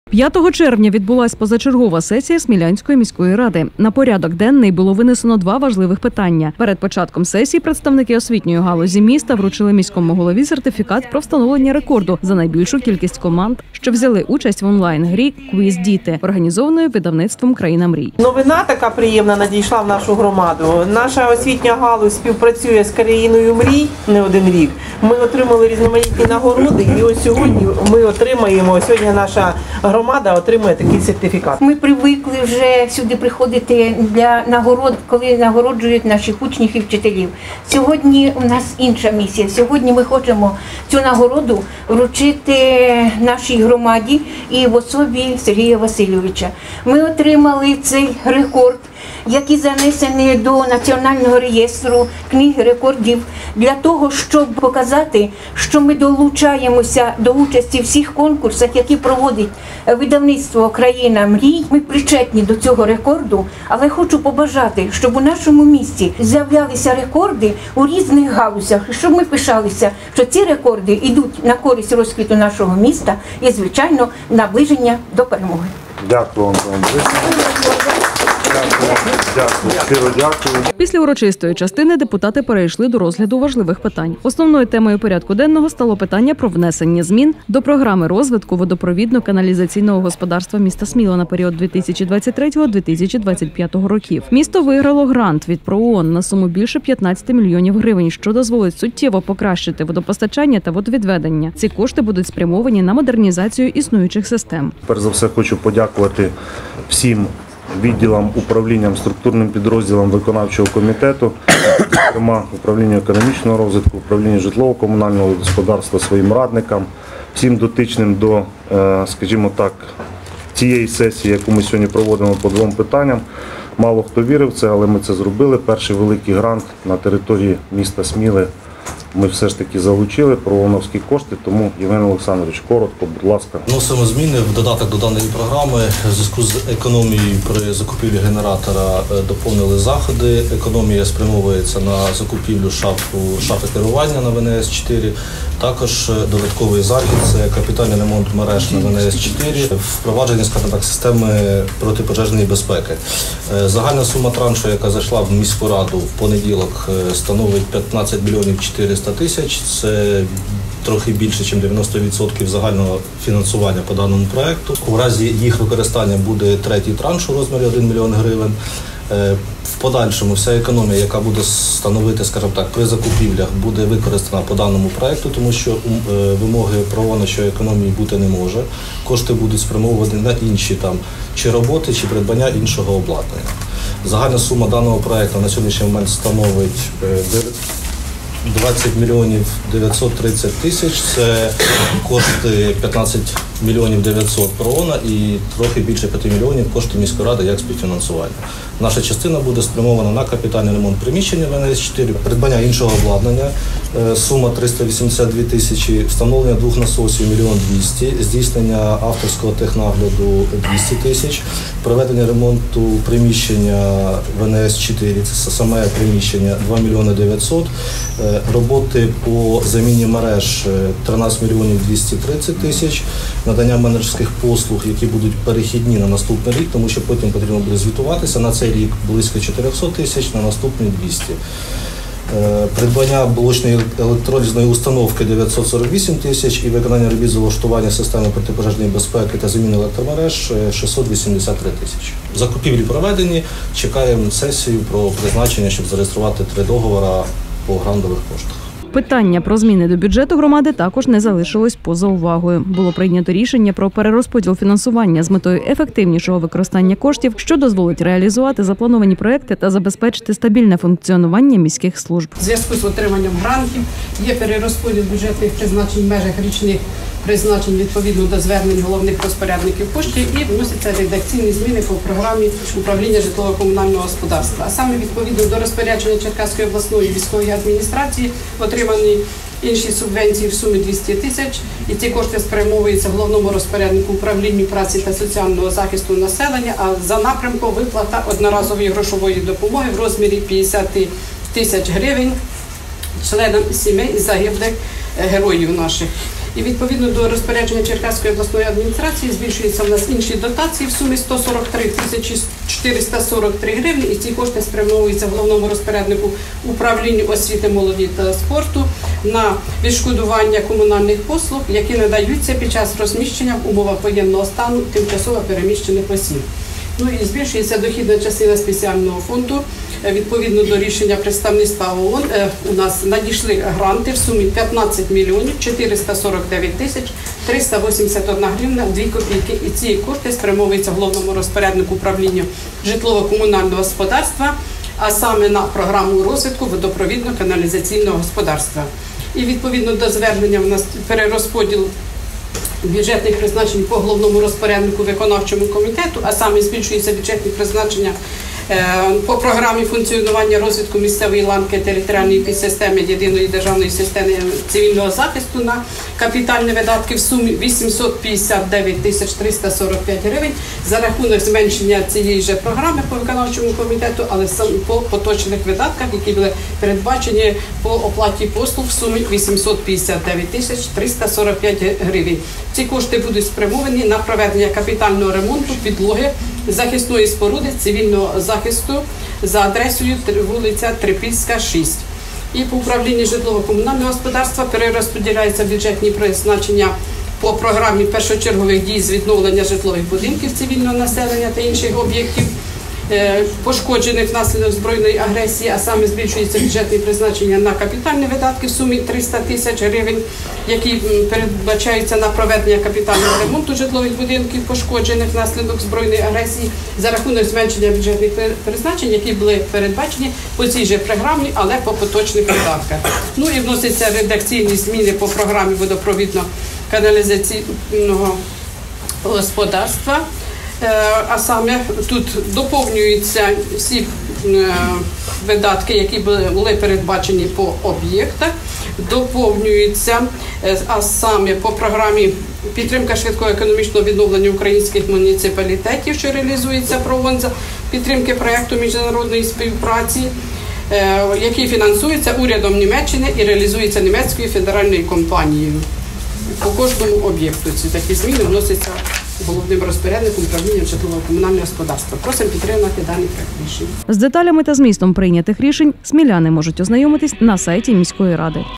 5 червня відбулася позачергова сесія Смілянської міської ради. На порядок денний було винесено 2 важливих питання. Перед початком сесії представники освітньої галузі міста вручили міському голові сертифікат про встановлення рекорду за найбільшу кількість команд, що взяли участь в онлайн-грі «Квіз Діти», організованої видавництвом «Країна мрій». Новина така приємна надійшла в нашу громаду. Наша освітня галузь співпрацює з «Країною мрій» не один рік. Ми отримали різноманітні нагороди, і ось сьогодні ми отримаємо, сьогодні наша громада отримує такий сертифікат. Ми привикли вже сюди приходити для нагород, коли нагороджують наших учнів і вчителів. Сьогодні у нас інша місія. Сьогодні ми хочемо цю нагороду вручити нашій громаді і в особі Сергія Васильовича. Ми отримали цей рекорд, який занесений до Національного реєстру книги рекордів, для того, щоб показати, що ми долучаємося до участі в всіх конкурсах, які проводить видавництво «Країна мрій». Ми причетні до цього рекорду, але хочу побажати, щоб у нашому місті з'являлися рекорди у різних галузях, щоб ми пишалися, що ці рекорди йдуть на користь розквіту нашого міста і, звичайно, наближення до перемоги. Дякую, Антон. Дякую. Після урочистої частини депутати перейшли до розгляду важливих питань. Основною темою порядку денного стало питання про внесення змін до програми розвитку водопровідно-каналізаційного господарства міста Сміла на період 2023-2025 років. Місто виграло грант від ПРООН на суму більше 15 мільйонів гривень, що дозволить суттєво покращити водопостачання та водовідведення. Ці кошти будуть спрямовані на модернізацію існуючих систем. Перш за все хочу подякувати всім відділам, управлінням, структурним підрозділам виконавчого комітету, зокрема управління економічного розвитку, управління житлово-комунального господарства, своїм радникам, всім дотичним до, скажімо так, цієї сесії, яку ми сьогодні проводимо по 2 питанням. Мало хто вірив в це, але ми це зробили. Перший великий грант на території міста Сміли ми все ж таки залучили ПРООНовські кошти, тому, Євген Олександрович, коротко, будь ласка. Вносимо зміни в додаток до даної програми. В зв'язку з економією при закупівлі генератора доповнили заходи. Економія спрямовується на закупівлю шафи керування на ВНС-4. Також додатковий захід – це капітальний ремонт мереж на ВНС-4, впровадження, скажімо так, системи протипожежної безпеки. Загальна сума траншу, яка зайшла в міську раду в понеділок, становить 15 мільйонів 400 тисяч. Це трохи більше, ніж 90% загального фінансування по даному проєкту. У разі їх використання буде 3-й транш у розмірі 1 мільйон гривень. В подальшому вся економія, яка буде становити, скажімо так, при закупівлях, буде використана по даному проєкту, тому що вимоги ПРООНу, що економії бути не може. Кошти будуть спрямовані на інші там чи роботи, чи придбання іншого обладнання. Загальна сума даного проєкту на сьогоднішній момент становить 20 мільйонів 930 тисяч, це кошти 15 мільйонів 900 ПРООНа і трохи більше 5 мільйонів кошти міської ради як співфінансування. Наша частина буде спрямована на капітальний ремонт приміщення ВНС-4, придбання іншого обладнання, сума 382 тисячі, встановлення 2 насосів 1 200 000, здійснення авторського технагляду 200 тисяч, проведення ремонту приміщення ВНС-4, це саме приміщення 2 мільйони 900 000, роботи по заміні мереж 13 мільйонів 230 тисяч, надання менеджерських послуг, які будуть перехідні на наступний рік, тому що потім потрібно буде звітуватися. На цей рік близько 400 тисяч, на наступний 200. Придбання блочної електролізної установки 948 тисяч і виконання робіт з влаштування системи протипожежної безпеки та заміни електромереж 683 тисячі. Закупівлі проведені, чекаємо сесію про призначення, щоб зареєструвати 3 договори по грантових коштах. Питання про зміни до бюджету громади також не залишилось поза увагою. Було прийнято рішення про перерозподіл фінансування з метою ефективнішого використання коштів, що дозволить реалізувати заплановані проекти та забезпечити стабільне функціонування міських служб. У зв'язку з отриманням грантів є перерозподіл бюджетних призначень в межах річних призначень відповідно до звернень головних розпорядників коштів і вносяться редакційні зміни по програмі управління житлово-комунального господарства. А саме відповідно до розпорядження Черкаської обласної військової адміністрації отримані інші субвенції в сумі 200 тисяч, і ці кошти спрямовуються головному розпоряднику управління праці та соціального захисту населення, а за напрямком виплата одноразової грошової допомоги в розмірі 50 тисяч гривень членам сімей загиблих героїв наших. І відповідно до розпорядження Черкаської обласної адміністрації збільшуються в нас інші дотації в сумі 143 тисячі 443 гривні. І ці кошти спрямовуються головному розпоряднику управління освіти, молоді та спорту на відшкодування комунальних послуг, які надаються під час розміщення в умовах воєнного стану тимчасово переміщених осіб. Ну і збільшується дохідна частина спеціального фонду. Відповідно до рішення представництва ООН у нас надійшли гранти в сумі 15 мільйонів 449 тисяч 381 гривна 2 копійки. І ці кошти спрямовуються головному розпоряднику управління житлово-комунального господарства, а саме на програму розвитку водопровідно-каналізаційного господарства. І відповідно до звернення у нас перерозподіл бюджетних призначень по головному розпоряднику виконавчому комітету, а саме збільшується бюджетні призначення по програмі функціонування розвитку місцевої ланки територіальної підсистеми єдиної державної системи цивільного захисту на капітальні видатки в сумі 859 тисяч 345 гривень за рахунок зменшення цієї ж програми по виконавчому комітету, але по поточних видатках, які були передбачені по оплаті послуг в сумі 859 тисяч 345 гривень. Ці кошти будуть спрямовані на проведення капітального ремонту підлоги захисної споруди цивільного захисту за адресою вулиця Трипільська, 6. І по управлінню житлово-комунального господарства перерозподіляються бюджетні призначення по програмі першочергових дій з відновлення житлових будинків цивільного населення та інших об'єктів, пошкоджених внаслідок збройної агресії, а саме збільшується бюджетні призначення на капітальні видатки в сумі 300 тисяч гривень, які передбачаються на проведення капітального ремонту житлових будинків, пошкоджених внаслідок збройної агресії, за рахунок зменшення бюджетних призначень, які були передбачені по цій же програмі, але по поточних видатках. Ну і вносяться редакційні зміни по програмі водопровідно-каналізаційного господарства. А саме тут доповнюються всі видатки, які були передбачені по об'єктах, доповнюються, а саме по програмі підтримка швидкого економічного відновлення українських муніципалітетів, що реалізується ПРООН за підтримки проєкту міжнародної співпраці, який фінансується урядом Німеччини і реалізується німецькою федеральною компанією. По кожному об'єкту ці такі зміни вносяться головним розпорядником управління житлово-комунального господарства. Просимо підтримати даний проект рішення. З деталями та змістом прийнятих рішень сміляни можуть ознайомитись на сайті міської ради.